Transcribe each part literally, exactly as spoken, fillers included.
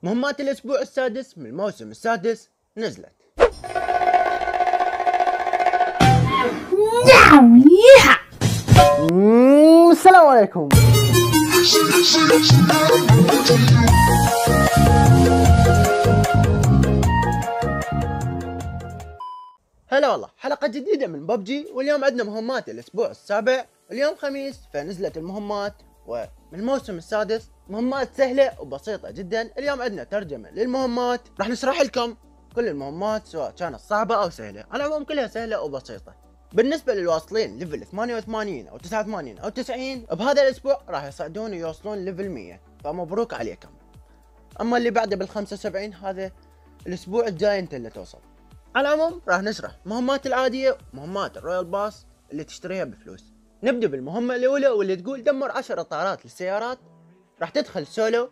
مهمات الأسبوع السادس من الموسم السادس نزلت. السلام عليكم. هلا والله، حلقة جديدة من ببجي، واليوم عندنا مهمات الأسبوع السابع. اليوم خميس فنزلت المهمات، ومن الموسم السادس مهمات سهلة وبسيطة جدا. اليوم عندنا ترجمة للمهمات، راح نشرح لكم كل المهمات سواء كانت صعبة أو سهلة. على العموم كلها سهلة وبسيطة. بالنسبة للواصلين ليفل ثمانية وثمانين أو تسعة وثمانين أو تسعين، بهذا الأسبوع راح يصعدون ويوصلون ليفل مية، فمبروك عليكم. أما اللي بعده بال خمسة وسبعين هذا الأسبوع الجاي أنت اللي توصل. على العموم راح نشرح مهمات العادية ومهمات الرويال باس اللي تشتريها بفلوس. نبدأ بالمهمة الأولى واللي تقول دمر عشر إطارات للسيارات. راح تدخل سولو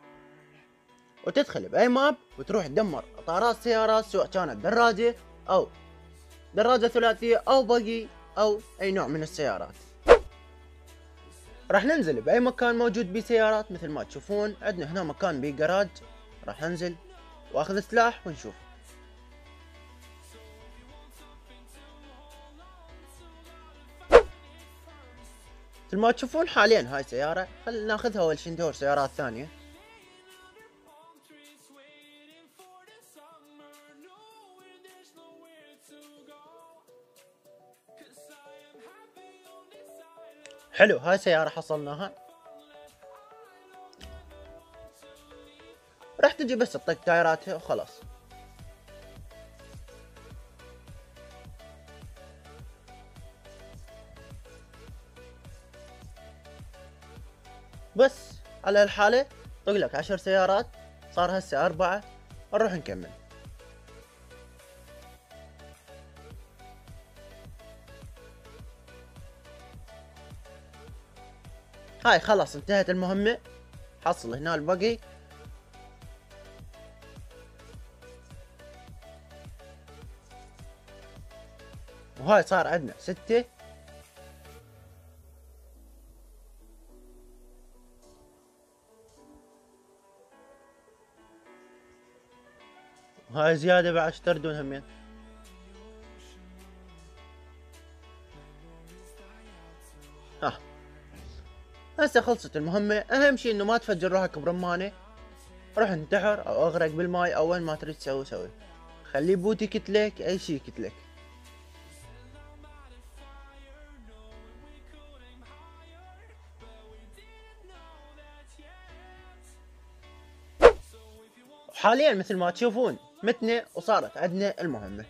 وتدخل بأي ماب وتروح تدمر إطارات سيارات، سواء كانت دراجة أو دراجة ثلاثية أو بقي أو أي نوع من السيارات. راح ننزل بأي مكان موجود بيه سيارات، مثل ما تشوفون عندنا هنا مكان بيه جراج. راح ننزل وأخذ سلاح ونشوف. مثل ما تشوفون حاليا هاي سيارة، خلينا ناخذها اول شي ندور سيارات ثانية. حلو، هاي سيارة حصلناها. راح تجي بس تطق تايراتها وخلاص. بس على هالحالة طق لك عشر سيارات، صار هسه أربعة. نروح نكمل. هاي خلاص انتهت المهمة. حصل هنا البقي. وهاي صار عندنا ستة. وهاي زيادة بعد اشتردون همين. ها هسه خلصت المهمة. اهم شي انه ما تفجر روحك برمانة. روح انتحر او اغرق بالماي او وين ما تريد تسوي سوي. خلي بوتي كتلك، اي شي كتلك. وحاليا مثل ما تشوفون متنا وصارت عندنا المهمة.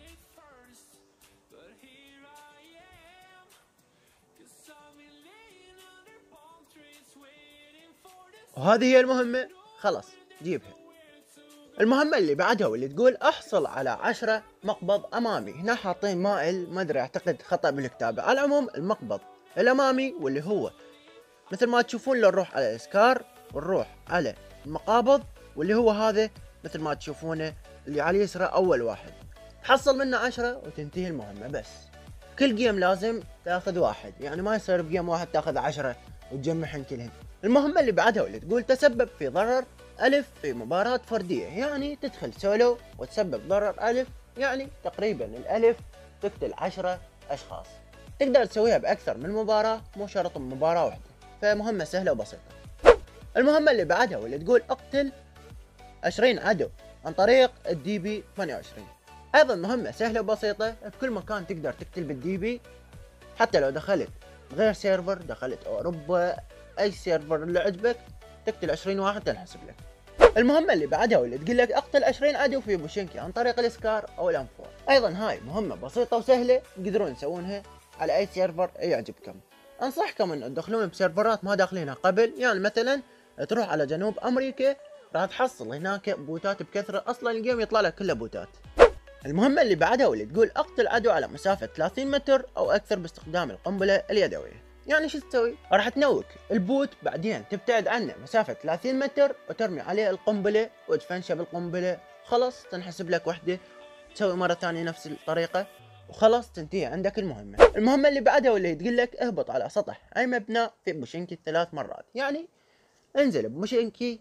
وهذه هي المهمة، خلاص جيبها. المهمة اللي بعدها واللي تقول احصل على عشرة مقبض امامي. هنا حاطين مائل، ما ادري اعتقد خطأ بالكتابة. على العموم المقبض الامامي واللي هو مثل ما تشوفون لو نروح على الاسكار ونروح على المقابض، واللي هو هذا مثل ما تشوفونه اللي على اليسرى اول واحد. تحصل منه عشرة وتنتهي المهمة. بس كل جيم لازم تاخذ واحد، يعني ما يصير بجيم واحد تاخذ عشرة وتجمعهن كلهن. المهمة اللي بعدها واللي تقول تسبب في ضرر ألف في مباراة فردية. يعني تدخل سولو وتسبب ضرر ألف، يعني تقريبا الألف تقتل عشرة أشخاص. تقدر تسويها بأكثر من مباراة، مو شرط مباراة واحدة، فمهمة سهلة وبسيطة. المهمة اللي بعدها واللي تقول اقتل عشرين عدو عن طريق الدي بي ثمانية وعشرين. ايضا مهمة سهلة وبسيطة، بكل مكان تقدر تقتل بالدي بي. حتى لو دخلت غير سيرفر، دخلت اوروبا، اي سيرفر اللي عجبك، تقتل عشرين واحد تنحسب لك. المهمة اللي بعدها واللي تقول لك اقتل عشرين عدو في بوشينكي عن طريق الاسكار او الانفور. ايضا هاي مهمة بسيطة وسهلة، تقدرون تسوونها على اي سيرفر يعجبكم. انصحكم ان تدخلون بسيرفرات ما داخلينها قبل، يعني مثلا تروح على جنوب امريكا راح تحصل هناك بوتات بكثرة، اصلا الجيم يطلع لك كله بوتات. المهمة اللي بعدها واللي تقول اقتل عدو على مسافة ثلاثين متر او اكثر باستخدام القنبلة اليدوية. يعني شو تسوي؟ راح تنوك البوت، بعدين تبتعد عنه مسافة ثلاثين متر وترمي عليه القنبلة وتفنشه بالقنبلة. خلاص تنحسب لك وحدة. تسوي مرة ثانية نفس الطريقة وخلاص تنتهي عندك المهمة. المهمة اللي بعدها واللي تقول لك اهبط على سطح اي مبنى في بوشينكي ثلاث مرات. يعني انزل بموشينكي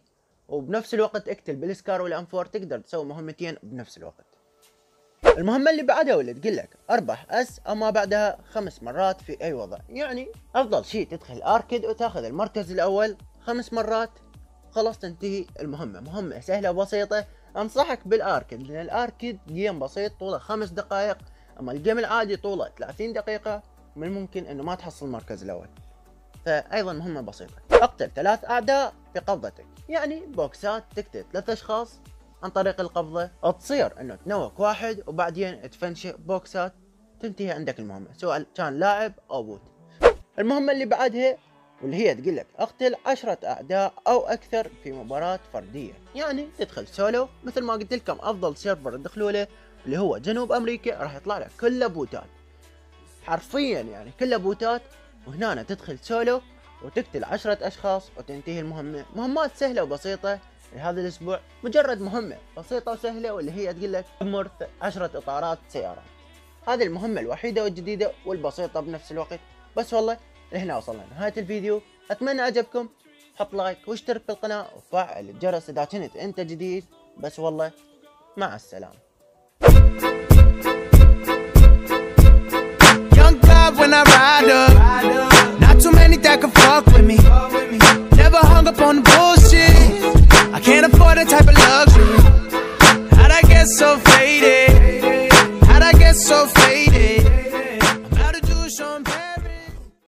وبنفس الوقت اقتل بالسكار والام أربعة، تقدر تسوي مهمتين بنفس الوقت. المهمة اللي بعدها واللي تقول لك اربح اس اما بعدها خمس مرات في اي وضع، يعني افضل شيء تدخل الاركيد وتاخذ المركز الاول خمس مرات، خلاص تنتهي المهمة. مهمة سهلة وبسيطة، انصحك بالاركيد لان الاركيد جيم بسيط طوله خمس دقائق، اما الجيم العادي طوله ثلاثين دقيقة، من الممكن انه ما تحصل المركز الاول، فايضا مهمة بسيطة. اقتل ثلاث اعداء بقبضتك، يعني بوكسات تقتل ثلاث اشخاص عن طريق القبضة، تصير انه تنوك واحد وبعدين تفنشه بوكسات، تنتهي عندك المهمة سواء كان لاعب او بوت. المهمة اللي بعدها واللي هي تقول لك اقتل عشرة اعداء او اكثر في مباراة فردية، يعني تدخل سولو مثل ما قلت لكم افضل سيرفر تدخلوا له اللي هو جنوب امريكا، راح يطلع لك كله بوتات حرفيا، يعني كله بوتات، وهنا تدخل سولو وتقتل عشرة اشخاص وتنتهي المهمة. مهمات سهلة وبسيطة لهذا الاسبوع، مجرد مهمة بسيطة وسهلة واللي هي تقول لك دمر عشرة اطارات سيارات. هذه المهمة الوحيدة والجديدة والبسيطة بنفس الوقت. بس والله لهنا وصلنا لنهاية الفيديو، اتمنى عجبكم، حط لايك واشترك بالقناة وفعل الجرس اذا كنت انت جديد. بس والله مع السلامة.